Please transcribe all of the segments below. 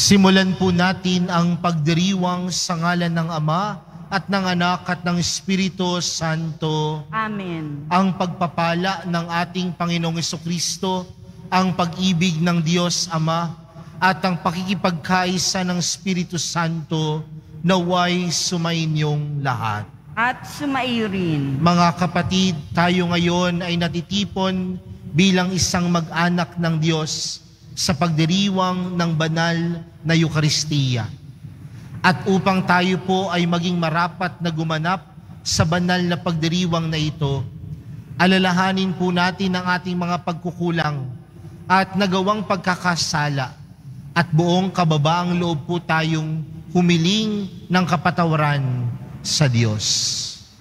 Simulan po natin ang pagdiriwang sa ngalan ng Ama at ng Anak at ng Espiritu Santo. Amen. Ang pagpapala ng ating Panginoong Jesucristo, ang pag-ibig ng Diyos Ama, at ang pakikipagkaisa ng Espiritu Santo naway sumainyong lahat. At sumaiyo rin. Mga kapatid, tayo ngayon ay natitipon bilang isang mag-anak ng Diyos sa pagdiriwang ng banal na Eukaristiya. At upang tayo po ay maging marapat na gumanap sa banal na pagdiriwang na ito, alalahanin po natin ang ating mga pagkukulang at nagawang pagkakasala at buong kababaang loob po tayong humiling ng kapatawaran sa Diyos.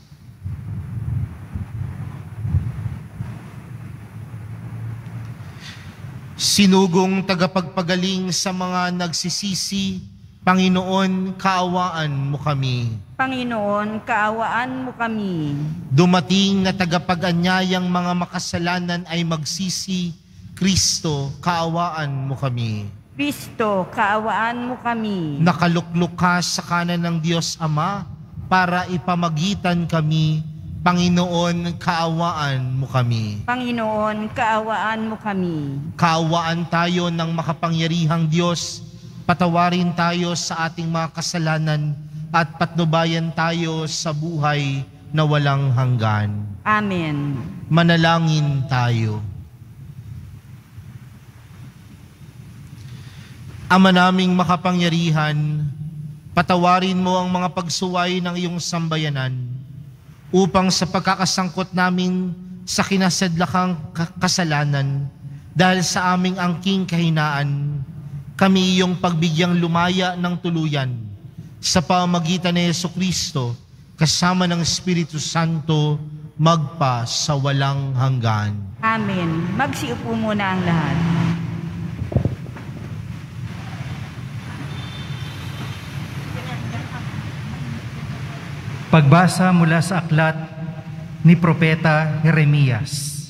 Sinugong tagapagpagaling sa mga nagsisisi, Panginoon, kaawaan mo kami. Panginoon, kaawaan mo kami. Dumating na tagapag-anyayang mga makasalanan ay magsisi, Kristo, kaawaan mo kami. Kristo, kaawaan mo kami. Nakaluklok ka sa kanan ng Diyos Ama para ipamagitan kami, Panginoon, kaawaan mo kami. Panginoon, kaawaan mo kami. Kaawaan tayo ng makapangyarihang Diyos, patawarin tayo sa ating mga kasalanan at patnubayan tayo sa buhay na walang hanggan. Amen. Manalangin tayo. Ama naming makapangyarihan, patawarin mo ang mga pagsuway ng iyong sambayanan upang sa pagkakasangkot namin sa kinasadlakang kasalanan dahil sa aming angking kahinaan, kami iyong pagbigyang lumaya ng tuluyan sa pamamagitan ni Jesucristo kasama ng Espiritu Santo magpa sa walang hanggan. Amen. Magsiupo muna ang lahat. Pagbasa mula sa aklat ni Propeta Jeremias.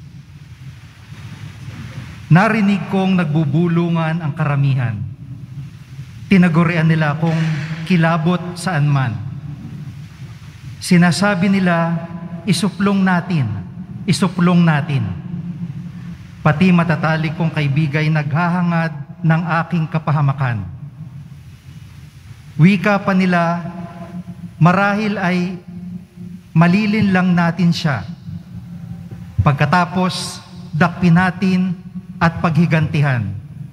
Narinig kong nagbubulungan ang karamihan. Tinagurian nila akong kilabot saan man. Sinasabi nila, isuplong natin, isuplong natin. Pati matatalik kong kaibigay naghahangad ng aking kapahamakan. Wika pa nila, marahil ay malilin lang natin siya. Pagkatapos, dakpin natin at paghigantihan.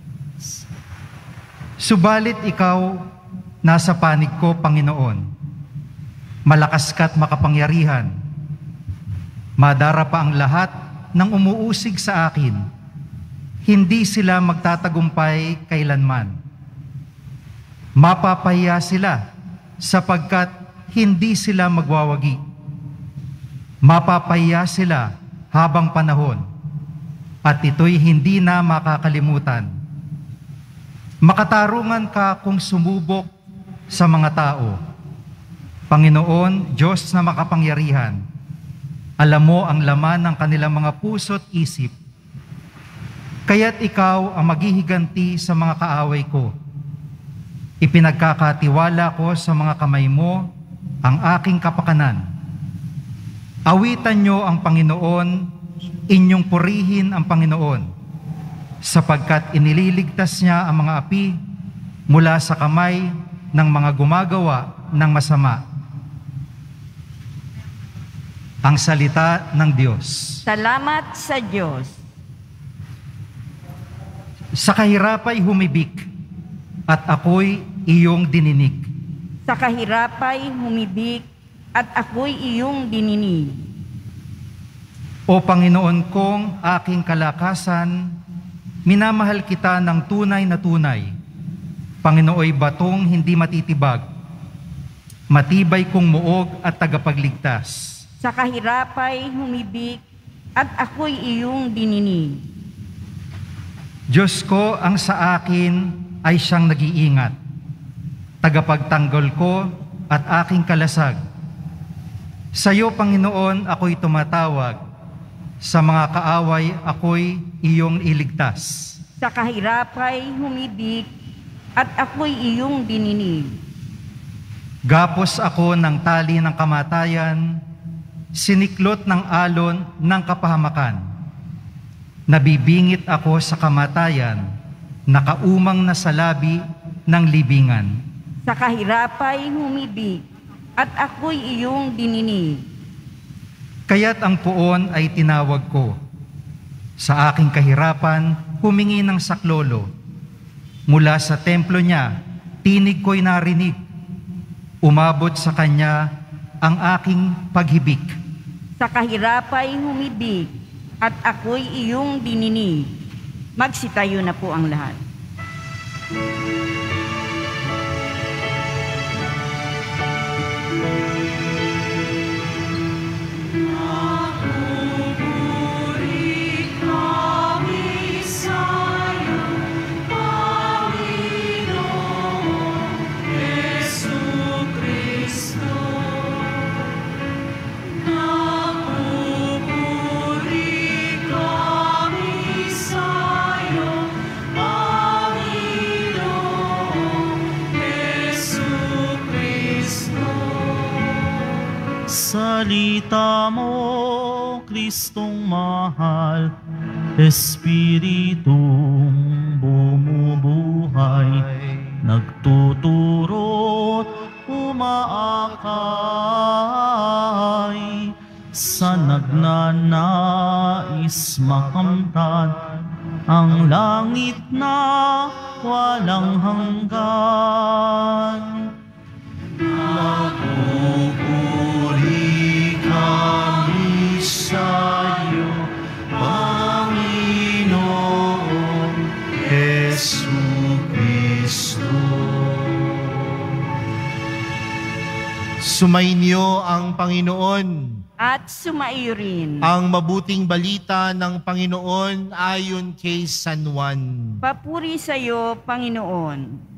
Subalit ikaw, nasa panig ko, Panginoon. Malakas ka't makapangyarihan. Madara pa ang lahat ng umuusig sa akin. Hindi sila magtatagumpay kailanman. Mapapahiya sila sapagkat hindi sila magwawagi. Mapapahiya sila habang panahon, at ito'y hindi na makakalimutan. Makatarungan ka kung sumubok sa mga tao. Panginoon, Diyos na makapangyarihan, alam mo ang laman ng kanilang mga puso't isip. Kaya't ikaw ang maghihiganti sa mga kaaway ko. Ipinagkakatiwala ko sa mga kamay mo ang aking kapakanan. Awitan niyo ang Panginoon, inyong purihin ang Panginoon, sapagkat inililigtas niya ang mga api mula sa kamay ng mga gumagawa ng masama. Ang salita ng Diyos. Salamat sa Diyos. Sa kahirapay humibik, at ako'y iyong dininig. Sa kahirapay humibik, at ako'y iyong dininig. O Panginoon kong aking kalakasan, minamahal kita ng tunay na tunay. Panginooy batong hindi matitibag, matibay kong muog at tagapagligtas. Sa kahirapay humibik, at ako'y iyong dininig. Diyos ko, ang sa akin ay siyang nag-iingat, tagapagtanggol ko at aking kalasag. Sa iyo, Panginoon, ako'y tumatawag. Sa mga kaaway, ako'y iyong iligtas. Sa kahirapay humibik, at ako'y iyong dininig. Gapos ako ng tali ng kamatayan, siniklot ng alon ng kapahamakan. Nabibingit ako sa kamatayan, nakaumang na sa labi ng libingan. Sa kahirapay humibig, at ako'y iyong dininig. Kaya't ang puon ay tinawag ko. Sa aking kahirapan, humingi ng saklolo. Mula sa templo niya, tinig ko'y narinig. Umabot sa kanya ang aking paghibik. Sa kahirapay humibig, at ako'y iyong dininig. Magsitayo na po ang lahat. Salita mo, Kristong mahal, Espiritong bumubuhay, nagtuturo't umaakay, sa nagnanais makamtan ang langit na walang hanggan. Magpupuri kami sa'yo, Panginoon Jesucristo. Sumainyo ang Panginoon. At sumaiyo rin. Ang mabuting balita ng Panginoon ayon kay San Juan. Papuri sa iyo, Panginoon.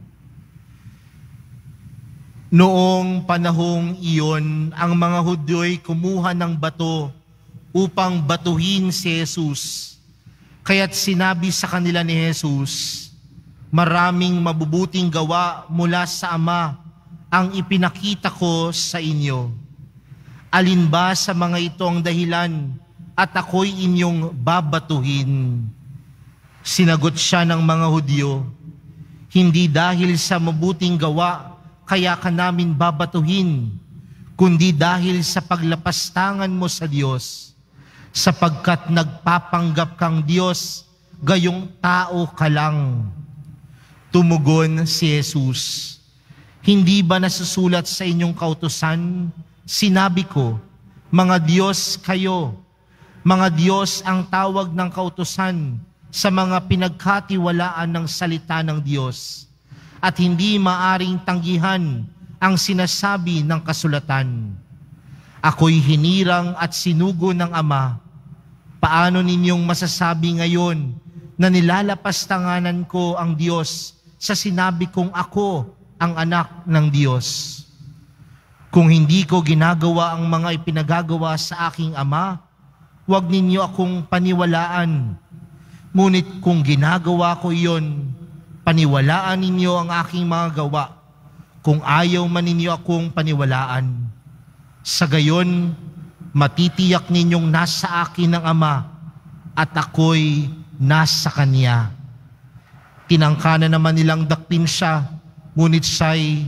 Noong panahong iyon, ang mga Hudyo'y kumuha ng bato upang batuhin si Jesus. Kaya't sinabi sa kanila ni Jesus, maraming mabubuting gawa mula sa Ama ang ipinakita ko sa inyo. Alin ba sa mga ito ang dahilan at ako'y inyong babatuhin? Sinagot siya ng mga Hudyo, hindi dahil sa mabuting gawa kaya ka namin babatuhin, kundi dahil sa paglapastangan mo sa Diyos, sapagkat nagpapanggap kang Diyos, gayong tao ka lang. Tumugon si Jesus, hindi ba nasusulat sa inyong kautusan? Sinabi ko, mga Diyos kayo, mga Diyos ang tawag ng kautusan sa mga pinagkatiwalaan ng salita ng Diyos, at hindi maaring tanggihan ang sinasabi ng kasulatan. Ako'y hinirang at sinugo ng Ama. Paano ninyong masasabi ngayon na nilalapastanganan ko ang Diyos sa sinabi kong ako ang anak ng Diyos? Kung hindi ko ginagawa ang mga ipinagagawa sa aking Ama, huwag ninyo akong paniwalaan. Ngunit kung ginagawa ko iyon, paniwalaan ninyo ang aking mga gawa, kung ayaw man ninyo akong paniwalaan. Sa gayon, matitiyak ninyong nasa akin ang Ama, at ako'y nasa Kanya. Tinangka na naman nilang dakpin siya, ngunit siya'y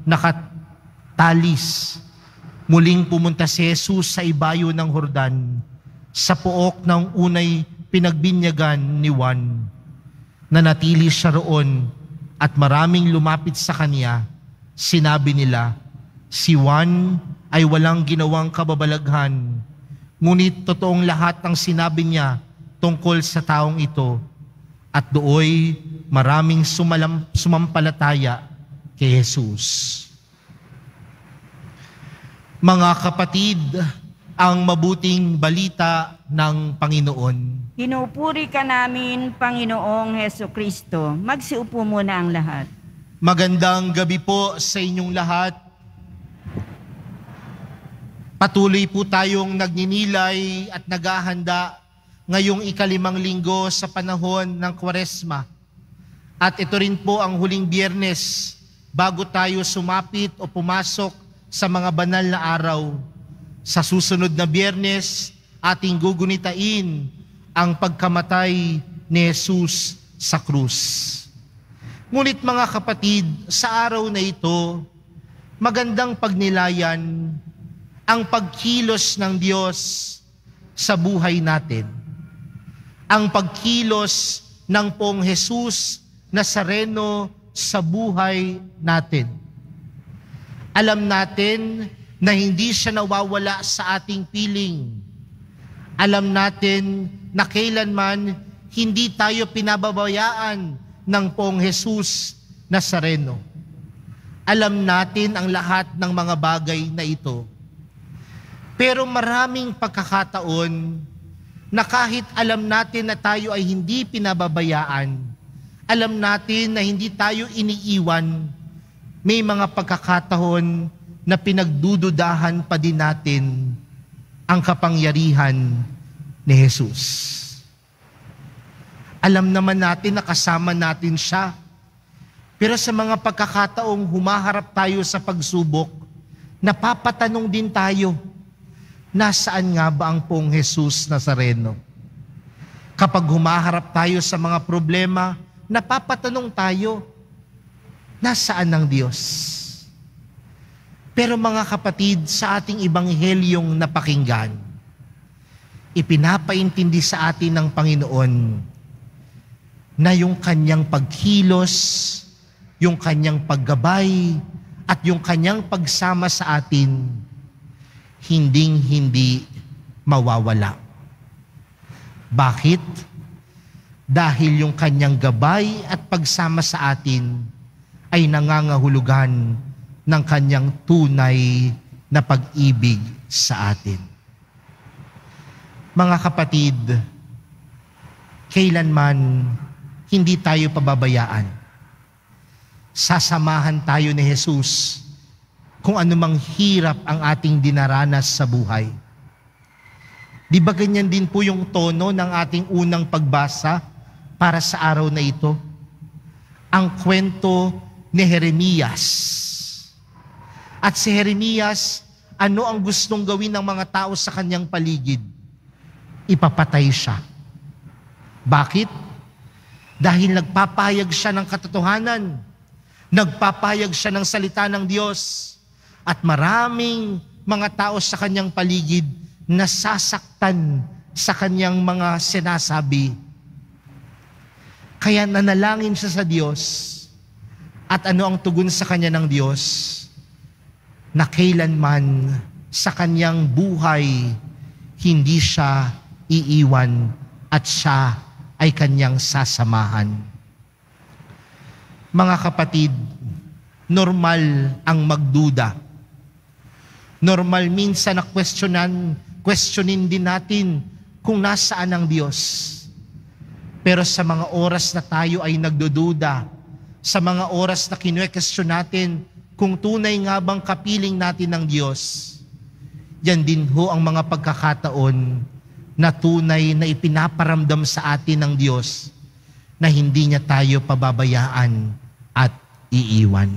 nakatalis. Muling pumunta si Jesus sa ibayo ng Jordan, sa pook ng unay pinagbinyagan ni Juan. Nanatili siya roon at maraming lumapit sa kanya. Sinabi nila, si Juan ay walang ginawang kababalaghan, ngunit totoong lahat ng sinabi niya tungkol sa taong ito, at dooy maraming sumampalataya kay Jesus. Mga kapatid, ang mabuting balita ng Panginoon. Pinupuri ka namin, Panginoong Jesucristo. Magsiupo muna ang lahat. Magandang gabi po sa inyong lahat. Patuloy po tayong nagninilay at naghahanda ngayong ika-5 linggo sa panahon ng Kwaresma. At ito rin po ang huling Biyernes bago tayo sumapit o pumasok sa mga banal na araw. Sa susunod na Biyernes, ating gugunitain ang pagkamatay ni Jesus sa krus. Ngunit mga kapatid, sa araw na ito, magandang pagnilayan ang pagkilos ng Diyos sa buhay natin. Ang pagkilos ng Poong Jesus Nazareno sa buhay natin. Alam natin na hindi siya nawawala sa ating piling. Alam natin na kailanman hindi tayo pinababayaan ng Poong Jesus Nazareno. Alam natin ang lahat ng mga bagay na ito. Pero maraming pagkakataon na kahit alam natin na tayo ay hindi pinababayaan, alam natin na hindi tayo iniiwan, may mga pagkakataon na pinagdududahan pa din natin ang kapangyarihan ni Jesus. Alam naman natin na kasama natin siya, pero sa mga pagkakataong humaharap tayo sa pagsubok, napapatanong din tayo, nasaan nga ba ang Poong Jesus Nazareno? Kapag humaharap tayo sa mga problema, napapatanong tayo, nasaan ang Diyos? Pero mga kapatid, sa ating ibanghelyong napakinggan, ipinapaintindi sa atin ng Panginoon na yung kanyang pagkilos, yung kanyang paggabay, at yung kanyang pagsama sa atin, hinding-hindi mawawala. Bakit? Dahil yung kanyang gabay at pagsama sa atin ay nangangahulugan ng kanyang tunay na pag-ibig sa atin. Mga kapatid, kailanman hindi tayo pababayaan. Sasamahan tayo ni Jesus kung anumang hirap ang ating dinaranas sa buhay. Di ba ganyan din po yung tono ng ating unang pagbasa para sa araw na ito? Ang kwento ni Jeremias. At si Jeremias, ano ang gustong gawin ng mga tao sa kanyang paligid? Ipapatay siya. Bakit? Dahil nagpapahayag siya ng katotohanan. Nagpapahayag siya ng salita ng Diyos. At maraming mga tao sa kanyang paligid nasasaktan sa kanyang mga sinasabi. Kaya nanalangin siya sa Diyos. At ano ang tugon sa kanya ng Diyos? Na kailanman sa kanyang buhay, hindi siya iiwan at siya ay kanyang sasamahan. Mga kapatid, normal ang magduda. Normal minsan na questionin din natin kung nasaan ang Diyos. Pero sa mga oras na tayo ay nagdududa, sa mga oras na kinwestiyon natin kung tunay nga bang kapiling natin ng Diyos, yan din ho ang mga pagkakataon na tunay na ipinaparamdam sa atin ng Diyos na hindi niya tayo pababayaan at iiwan.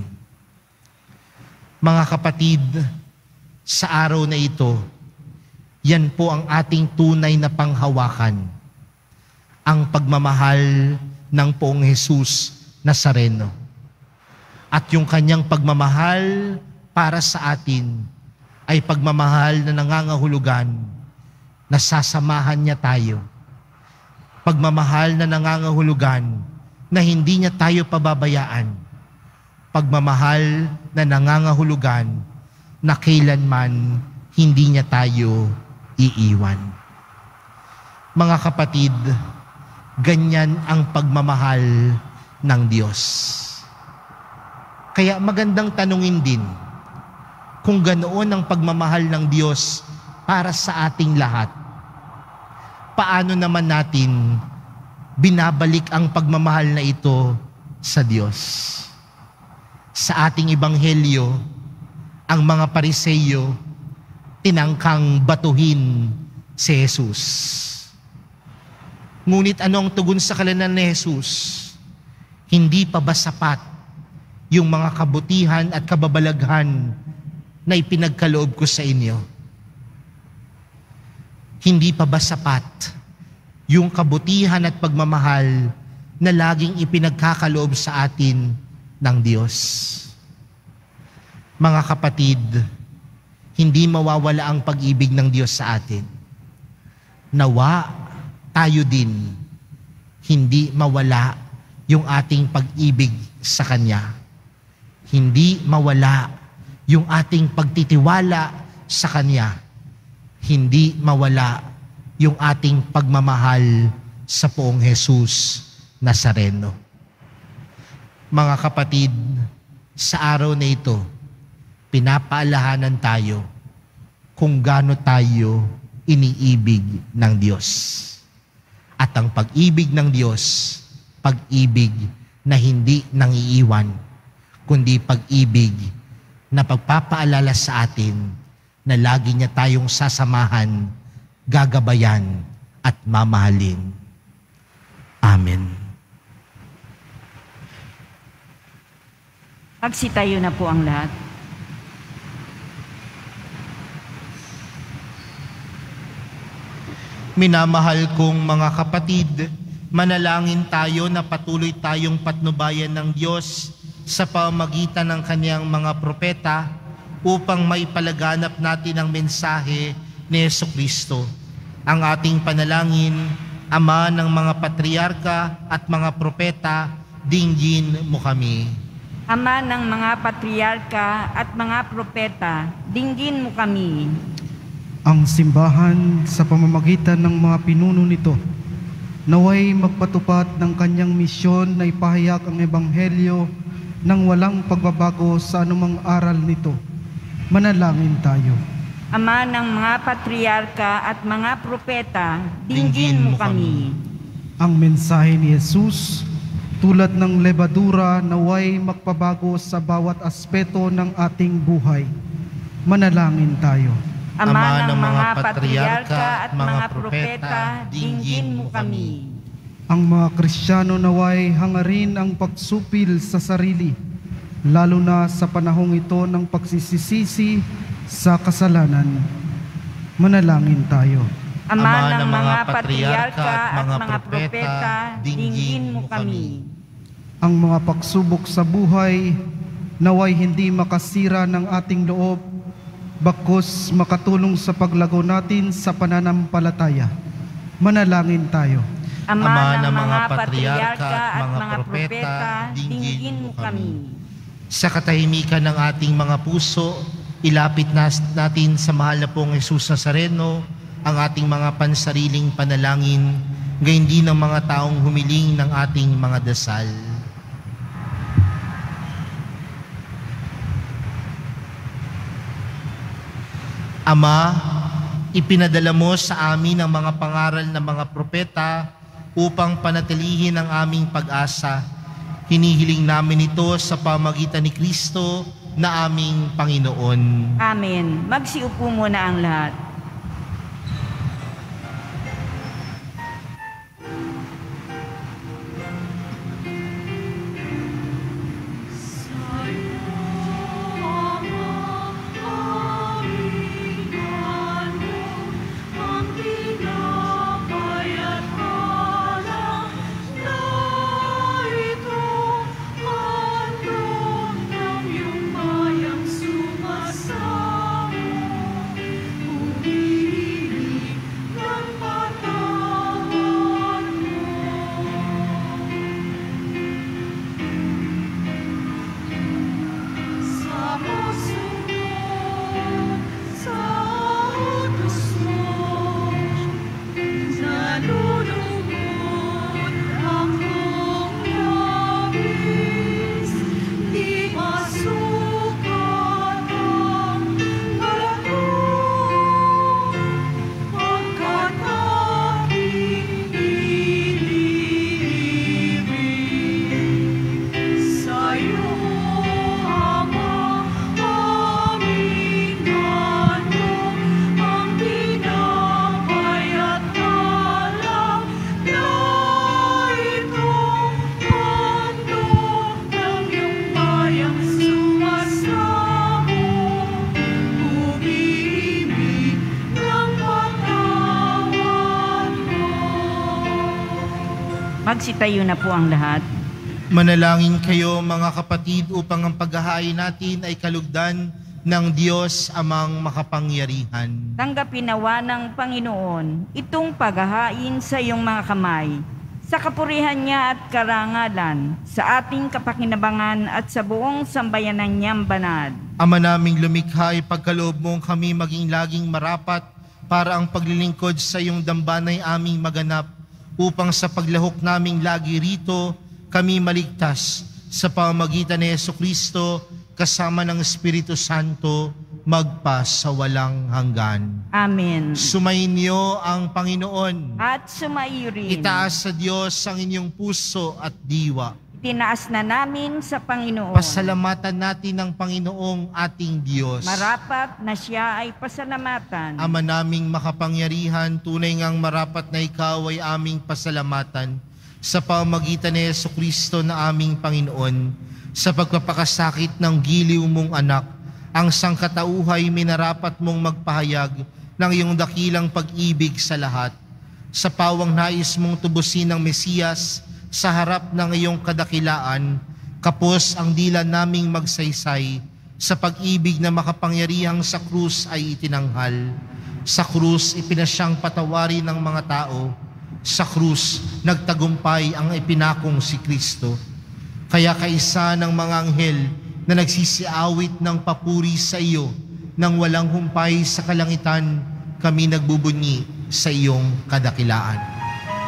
Mga kapatid, sa araw na ito, yan po ang ating tunay na panghawakan, ang pagmamahal ng Poong Jesus Nazareno. At yung kanyang pagmamahal para sa atin ay pagmamahal na nangangahulugan na sasamahan niya tayo. Pagmamahal na nangangahulugan na hindi niya tayo pababayaan. Pagmamahal na nangangahulugan na kailanman hindi niya tayo iiwan. Mga kapatid, ganyan ang pagmamahal ng Diyos. Kaya magandang tanungin din kung ganoon ang pagmamahal ng Diyos para sa ating lahat. Paano naman natin binabalik ang pagmamahal na ito sa Diyos? Sa ating ebanghelyo, ang mga Pariseyo tinangkang batuhin si Jesus. Ngunit ano ang tugon sa kanila ni Jesus? Hindi pa ba sapat yung mga kabutihan at kababalaghan na ipinagkaloob ko sa inyo? Hindi pa ba sapat yung kabutihan at pagmamahal na laging ipinagkakaloob sa atin ng Diyos? Mga kapatid, hindi mawawala ang pag-ibig ng Diyos sa atin. Nawa tayo din, hindi mawala yung ating pag-ibig sa Kanya. Hindi mawala yung ating pagtitiwala sa Kanya. Hindi mawala yung ating pagmamahal sa Poong Jesus Nazareno. Mga kapatid, sa araw na ito, pinapaalahanan tayo kung gaano tayo iniibig ng Diyos. At ang pag-ibig ng Diyos, pag-ibig na hindi nangiiwan, kundi pag-ibig na pagpapaalala sa atin na lagi niya tayong sasamahan, gagabayan at mamahalin. Amen. Magsitayo na po ang lahat. Minamahal kong mga kapatid, manalangin tayo na patuloy tayong patnubayan ng Diyos sa pamamagitan ng Kanyang mga propeta upang maipalaganap natin ang mensahe ni Jesucristo. Ang ating panalangin, Ama ng mga patriarka at mga propeta, dinggin mo kami. Ama ng mga patriarka at mga propeta, dinggin mo kami. Ang simbahan sa pamamagitan ng mga pinuno nito, naway magpatupad ng kanyang misyon na ipahayag ang Ebanghelyo nang walang pagbabago sa anumang aral nito. Manalangin tayo. Ama ng mga patriarka at mga propeta, dinggin mo kami. Ang mensahe ni Jesus, tulad ng lebadura, naway magpabago sa bawat aspeto ng ating buhay. Manalangin tayo. Ama ng mga patriarka at mga propeta, dinggin mo kami. Ang mga Kristiyano naway hangarin ang pagsupil sa sarili, lalo na sa panahong ito ng pagsisisisi sa kasalanan. Manalangin tayo. Ama ng mga patriarka at mga propeta, dinggin mo kami. Ang mga pagsubok sa buhay, naway hindi makasira ng ating loob, bakos makatulong sa paglago natin sa pananampalataya. Manalangin tayo. Ama ng mga patriarka at mga propeta, dinggin mo kami. Sa katahimikan ng ating mga puso, ilapit natin sa mahal na Poong Jesus Nazareno ang ating mga pansariling panalangin, gayon din ng mga taong humiling ng ating mga dasal. Ama, ipinadala mo sa amin ang mga pangaral ng mga propeta upang panatilihin ang aming pag-asa. Hinihiling namin ito sa pamagitan ni Kristo na aming Panginoon. Amen. Magsiupo muna ang lahat. Magsitayo na po ang lahat. Manalangin kayo mga kapatid upang ang paghahain natin ay kalugdan ng Diyos amang makapangyarihan. Tanggapin nawa ng Panginoon itong paghahain sa iyong mga kamay, sa kapurihan niya at karangalan, sa ating kapakinabangan at sa buong sambayanan niyang banal. Ama naming lumikha, ipagkaloob mong kami maging laging marapat para ang paglilingkod sa iyong dambanay aming maganap, upang sa paglahok naming lagi rito, kami maligtas sa pamamagitan ni Jesucristo kasama ng Espiritu Santo magpa sa walang hanggan. Amen. Sumainyo ang Panginoon. At sumaiyo rin. Itaas sa Diyos ang inyong puso at diwa. Tinaas na namin sa Panginoon. Pasalamatan natin ang Panginoong ating Diyos. Marapat na siya ay pasalamatan. Ama naming makapangyarihan, tunay ngang marapat na ikaw ay aming pasalamatan sa pamamagitan ni Jesucristo na aming Panginoon, sa pagpapakasakit ng giliw mong anak, ang sangkatauhay minarapat mong magpahayag ng iyong dakilang pag-ibig sa lahat. Sa pawang nais mong tubusin ng Mesiyas sa harap ng iyong kadakilaan, kapos ang dila naming magsaysay sa pag-ibig na makapangyarihang sa krus ay itinanghal. Sa krus ipinasyang patawarin ng mga tao. Sa krus nagtagumpay ang ipinakong si Kristo. Kaya kaisa ng mga anghel na nagsisiawit ng papuri sa iyo, nang walang humpay sa kalangitan, kami nagbubunyi sa iyong kadakilaan.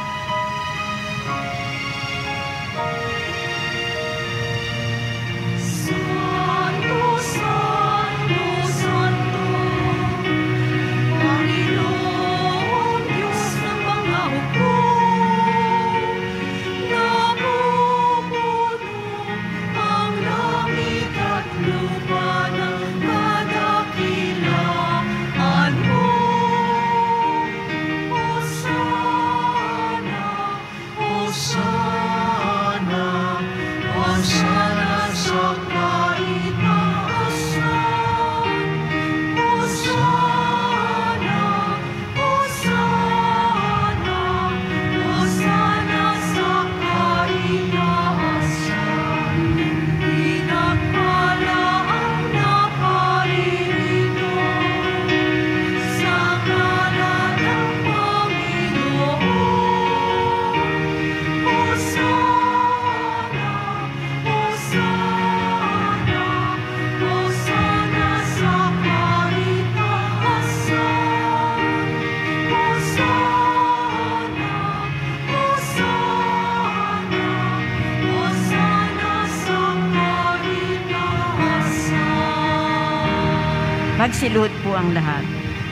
Magsiluhod po ang lahat.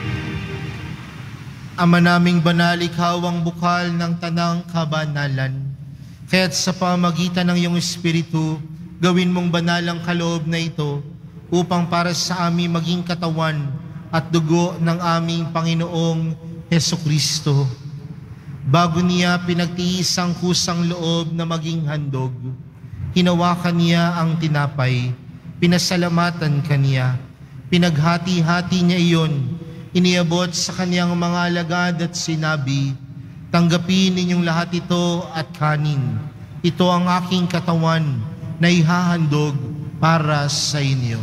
Ama naming banal, ikaw ang bukal ng tanang kabanalan. Kaya't sa pamamagitan ng iyong Espiritu, gawin mong banal ang kaloob na ito upang para sa amin maging katawan at dugo ng aming Panginoong Jesucristo. Bago niya pinagtiis ang kusang loob na maging handog, hinawakan niya ang tinapay, pinasalamatan kaniya, pinaghati-hati niya iyon, iniabot sa kaniyang mga alagad at sinabi, "Tanggapin ninyong lahat ito at kanin. Ito ang aking katawan na ihahandog para sa inyo."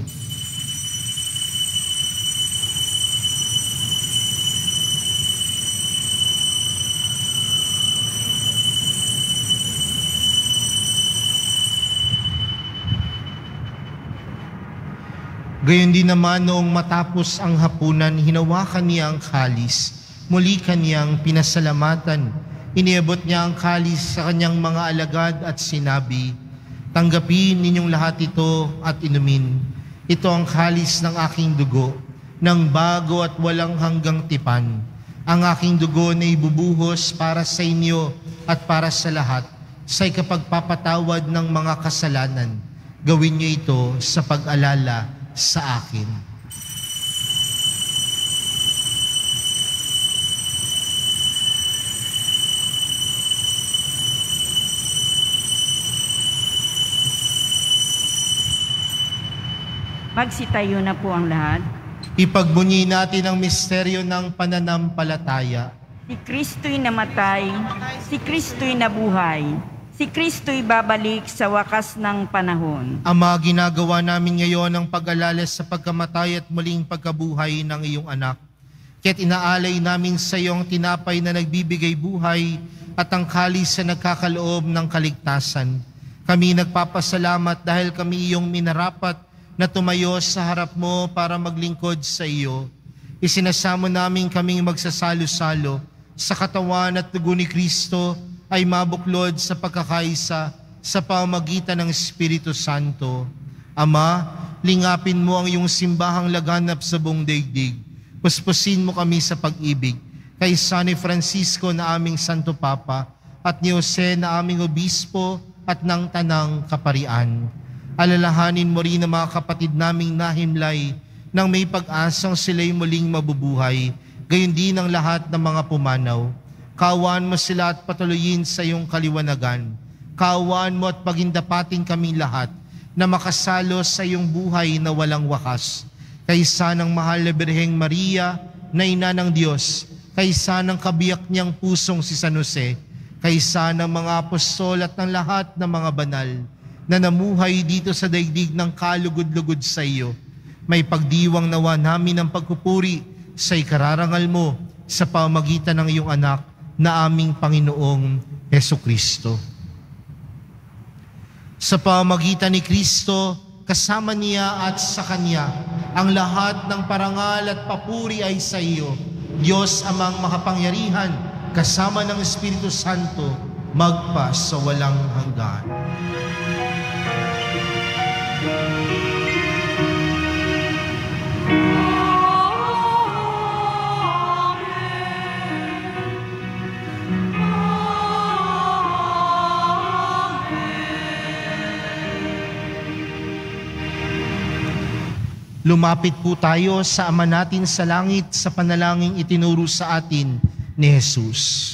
Gayon din naman noong matapos ang hapunan, hinawakan niya ang kalis. Muli kaniyang pinasalamatan. Iniabot niya ang kalis sa kanyang mga alagad at sinabi, "Tanggapin ninyong lahat ito at inumin. Ito ang kalis ng aking dugo, ng bago at walang hanggang tipan. Ang aking dugo na ibubuhos para sa inyo at para sa lahat sa ikapagpapatawad ng mga kasalanan. Gawin niyo ito sa pag-alala sa akin." Magsitayo na po ang lahat. Ipagbunyi natin ang misteryo ng pananampalataya. Si Kristo'y namatay, si Kristo'y nabuhay, si Kristo'y babalik sa wakas ng panahon. Ama, ginagawa namin ngayon ang pag-alala sa pagkamatay at muling pagkabuhay ng iyong anak. Kaya't inaalay namin sa iyong tinapay na nagbibigay buhay at ang kalis na nagkakaloob ng kaligtasan. Kami nagpapasalamat dahil kami iyong minarapat na tumayo sa harap mo para maglingkod sa iyo. Isinasamo namin kaming magsasalo-salo sa katawan at dugo ni Kristo ay mabuklod sa pagkakaisa sa pamamagitan ng Espiritu Santo. Ama, lingapin mo ang iyong simbahang laganap sa buong daigdig. Puspusin mo kami sa pag-ibig kay San Francisco na aming Santo Papa at ni Jose na aming Obispo at ng Tanang Kaparian. Alalahanin mo rin ang mga kapatid naming nahimlay nang may pag-asang sila'y muling mabubuhay, gayon din ang lahat ng mga pumanaw. Kaawaan mo sila at patuloyin sa iyong kaliwanagan. Kaawaan mo at pagindapating kami lahat na makasalo sa iyong buhay na walang wakas. Kaysa ng mahal na Birheng Maria na ina ng Diyos, kaysa ng kabiyak niyang pusong si San Jose, kaysa ng mga apostol at ng lahat ng mga banal na namuhay dito sa daigdig ng kalugod-lugod sa iyo, may pagdiwang nawa namin ang pagpupuri sa ikararangal mo sa pamamagitan ng iyong anak na aming Panginoong Hesukristo. Sa pamamagitan ni Kristo, kasama niya at sa Kanya, ang lahat ng parangal at papuri ay sa iyo, Diyos amang makapangyarihan, kasama ng Espiritu Santo, magpa sa walang hanggan. Lumapit po tayo sa Ama natin sa langit sa panalangin itinuro sa atin ni Jesus.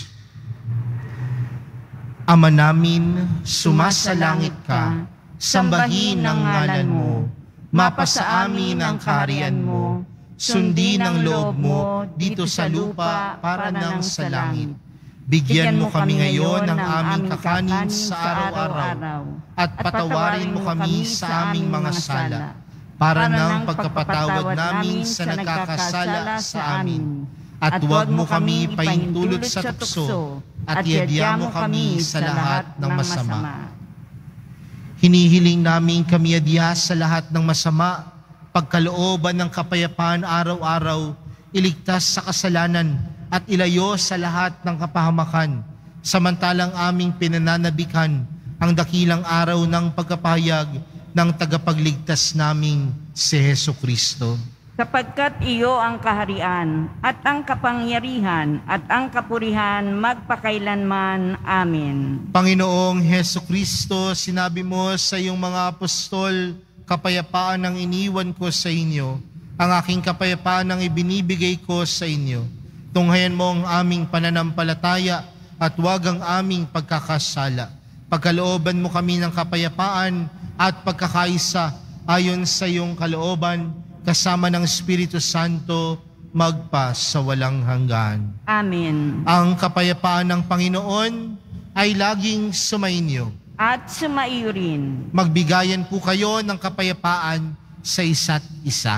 Ama namin, sumasalangit ka, sambahin ang ngalan mo, mapasa amin ang kaharian mo, sundin ang loob mo dito sa lupa para nang sa langit. Bigyan mo kami ngayon ng aming kakanin sa araw-araw at patawarin mo kami sa aming mga sala para ng pagkapatawad namin sa nagkakasala sa amin. At huwag mo kami paintulot sa tukso at yadya mo kami sa lahat ng masama. Hinihiling namin kami yadya sa lahat ng masama, pagkalooban ng kapayapaan araw-araw, iligtas sa kasalanan at ilayo sa lahat ng kapahamakan, samantalang aming pinananabikan ang dakilang araw ng pagkapahayag ng tagapagligtas naming si Hesukristo. Sapagkat iyo ang kaharian at ang kapangyarihan at ang kapurihan magpakailanman. Amen. Panginoong Hesukristo, sinabi mo sa iyong mga apostol, kapayapaan ang iniwan ko sa inyo, ang aking kapayapaan ang ibinibigay ko sa inyo. Tunghayan mo ang aming pananampalataya at huwag ang aming pagkakasala. Pagkalooban mo kami ng kapayapaan at pagkakaisa ayon sa iyong kalooban, kasama ng Espiritu Santo, magpa sa walang hanggan. Amen. Ang kapayapaan ng Panginoon ay laging sumainyo. At sumaiyo rin. Magbigayan po kayo ng kapayapaan sa isa't isa.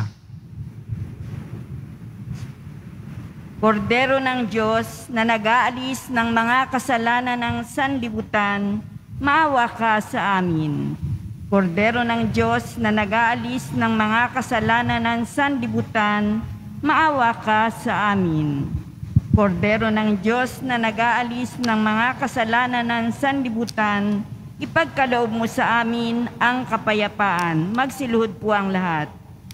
Kordero ng Diyos na nag-aalis ng mga kasalanan ng sanlibutan, maawa ka sa amin. Kordero ng Diyos na nag-aalis ng mga kasalanan ng sanlibutan, maawa ka sa amin. Kordero ng Diyos na nag-aalis ng mga kasalanan ng sanlibutan, ipagkaloob mo sa amin ang kapayapaan. Magsiluhod po ang lahat.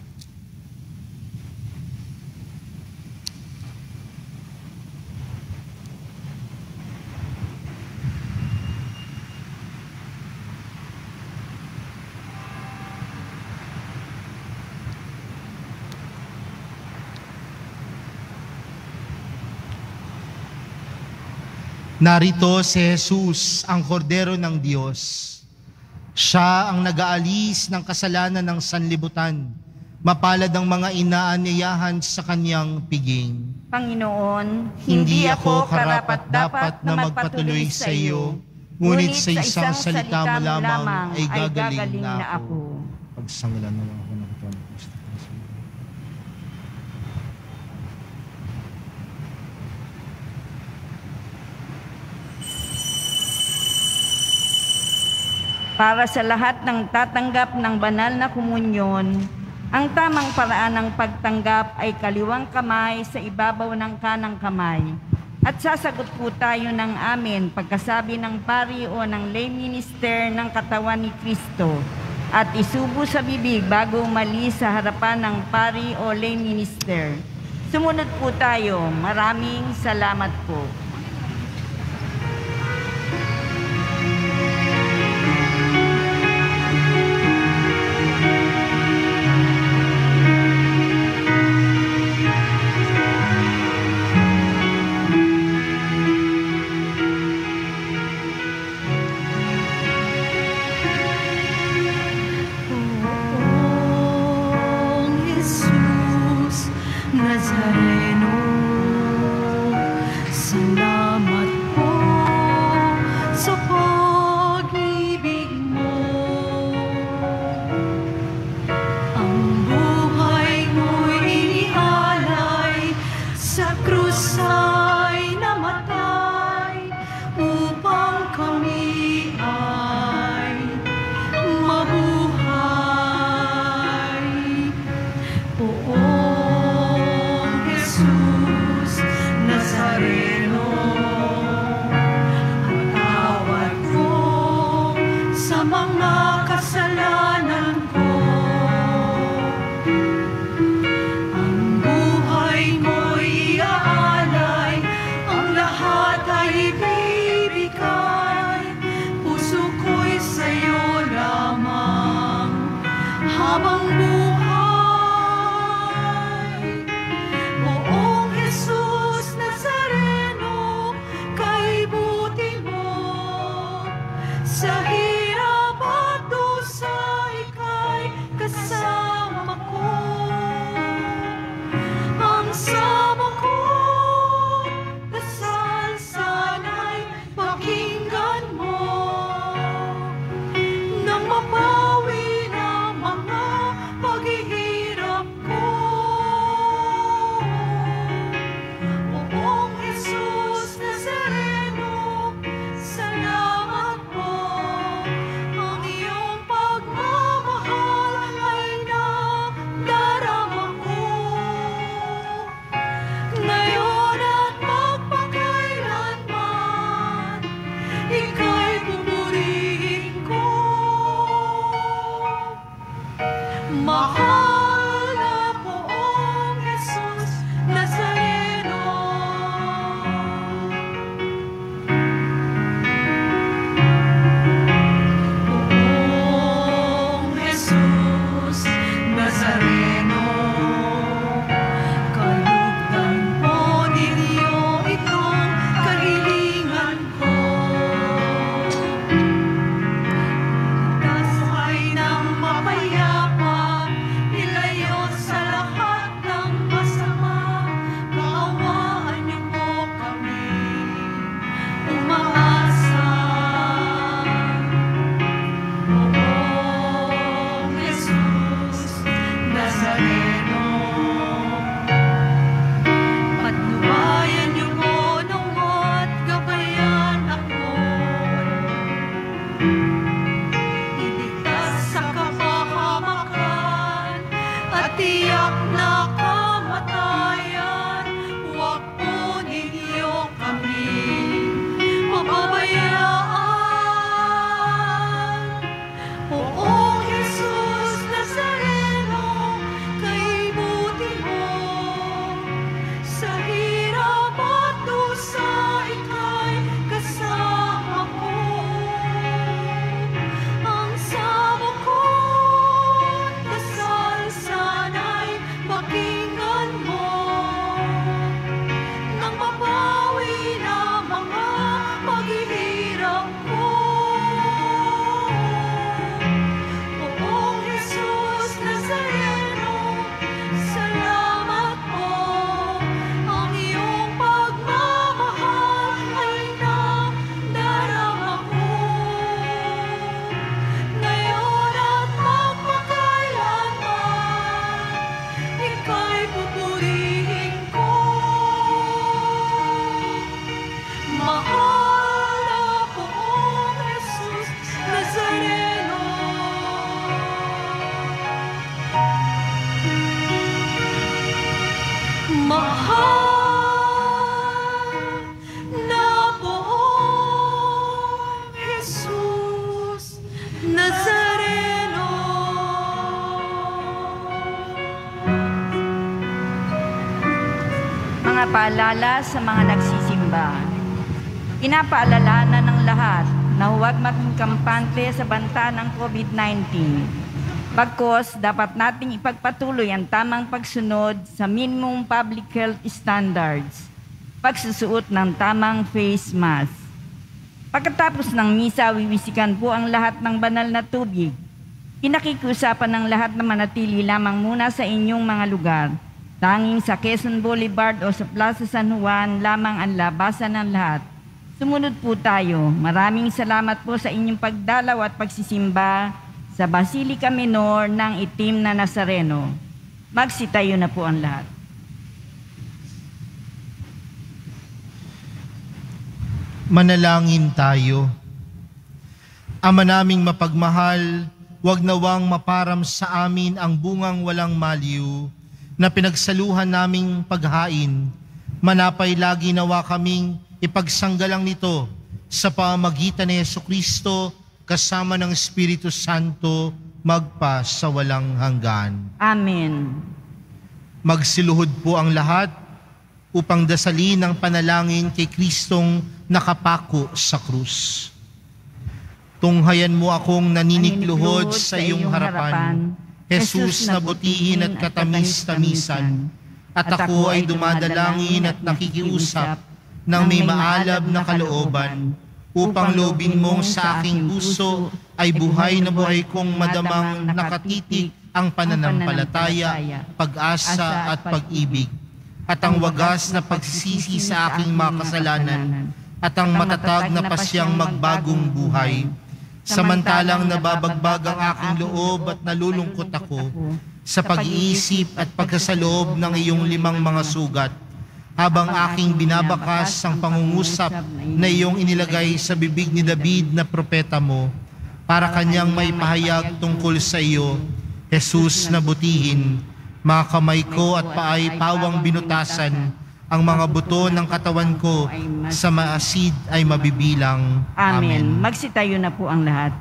Narito si Jesus, ang Kordero ng Diyos. Siya ang nag-aalis ng kasalanan ng sanlibutan. Mapalad ang mga inaanyayahan sa kanyang piging. Panginoon, Hindi ako karapat-dapat na magpatuloy sa iyo, ngunit sa isang salita mo lamang ay gagaling na ako. Pagsangilan mo ako ng katawan ng Kristo. Para sa lahat ng tatanggap ng banal na komunyon, ang tamang paraan ng pagtanggap ay kaliwang kamay sa ibabaw ng kanang kamay. At sasagot po tayo ng amen pagkasabi ng pari o ng lay minister ng katawan ni Kristo at isubo sa bibig bago umalis sa harapan ng pari o lay minister. Sumunod po tayo. Maraming salamat po. Nazareno, salamat po sa pag-ibig mo. Ang buhay mo'y inialay, sa krus ay namatay, upang kami ay mabuhay. Poong Jesus Nazareno, Mahal na Poong Jesus Nazareno. Mga paalala sa mga nagsisimba. Pinapaalalanan ng lahat na huwag maging kampante sa banta ng COVID-19. Bagkus, dapat nating ipagpatuloy ang tamang pagsunod sa minimum public health standards, pagsusuot ng tamang face mask. Pagkatapos ng misa, wiwisikan po ang lahat ng banal na tubig. Pinakikiusapan ng lahat na manatili lamang muna sa inyong mga lugar. Tanging sa Quezon Boulevard o sa Plaza San Juan lamang ang labasan ng lahat. Sumunod po tayo. Maraming salamat po sa inyong pagdalaw at pagsisimba sa Basilica Minor ng Itim na Nazareno. Magsitayo na po ang lahat. Manalangin tayo. Ama naming mapagmahal, huwag nawang maparam sa amin ang bungang walang maliw na pinagsaluhan naming paghain. Manapay lagi nawa kaming ipagsanggalang nito sa pamamagitan ni Jesucristo kasama ng Espiritu Santo magpa sa walang hanggan. Amen. Magsiluhod po ang lahat upang dasalin ang panalangin kay Kristong nakapako sa krus. Tunghayan mo akong naninikluhod sa iyong harapan, Jesus na butihin at katamis-tamisan, at ako ay dumadalangin at nakikiusap ng may maalab na kalooban, upang loobin mong sa aking puso ay buhay na buhay kong madamang nakatitik ang pananampalataya, pag-asa at pag-ibig, at ang wagas na pagsisisi sa aking mga kasalanan, at ang matatag na pasyang magbagong buhay. Samantalang nababagbag ang aking loob at nalulungkot ako sa pag-iisip at pagkasaloob ng iyong 5 mga sugat, habang aking binabakas ang pangungusap na iyong inilagay sa bibig ni David na propeta mo, para kanyang may pahayag tungkol sa iyo, Jesus na butihin, mga kamay ko at paay pawang binutasan, ang mga buto ng katawan ko sa maasid ay mabibilang. Amen. Magsitayo na po ang lahat.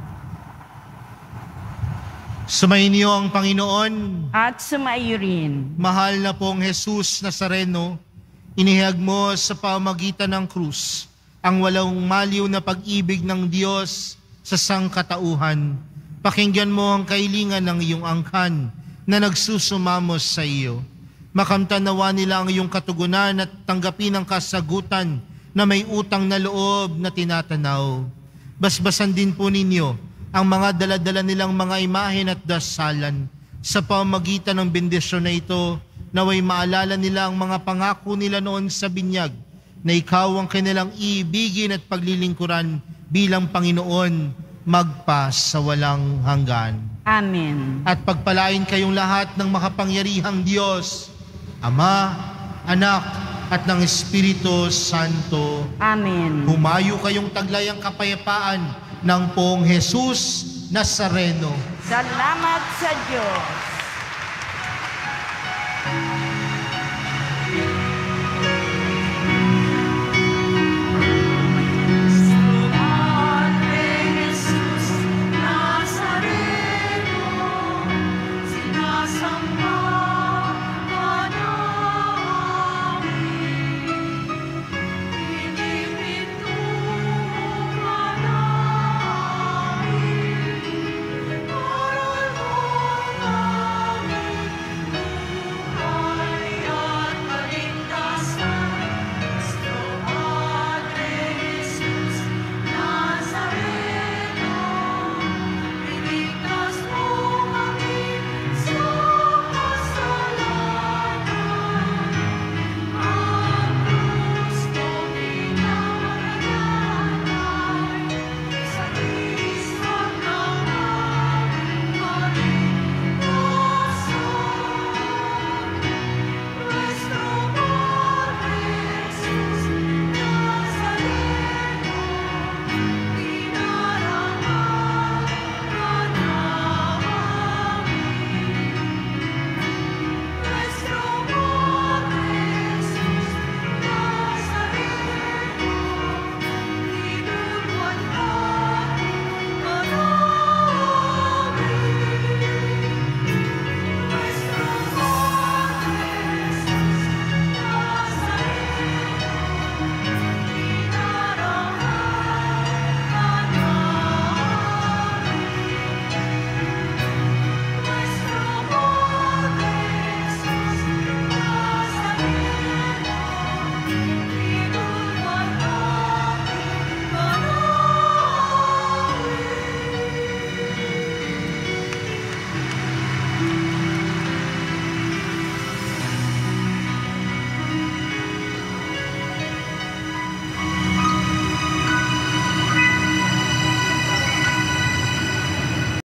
Sumainyo ang Panginoon. At sumaiyo rin. Mahal na pong Jesus Nazareno, inihayag mo sa pamamagitan ng krus ang walang maliw na pag-ibig ng Diyos sa sangkatauhan. Pakinggan mo ang kahilingan ng iyong angkan na nagsusumamos sa iyo. Makamtan nawa nila ang iyong katugunan at tanggapin ang kasagutan na may utang na loob na tinatanaw. Basbasan din po ninyo ang mga daladala nilang mga imahen at dasalan. Sa pamamagitan ng bendisyon na ito, naway maalala nila ang mga pangako nila noon sa binyag, na ikaw ang kanilang iibigin at paglilingkuran bilang Panginoon magpa sa walang hanggan. Amen. At pagpalain kayong lahat ng makapangyarihang Diyos, Ama, Anak, at ng Espiritu Santo. Amen. Humayo kayong taglayang kapayapaan ng Poong Jesus Nazareno. Salamat sa Diyos.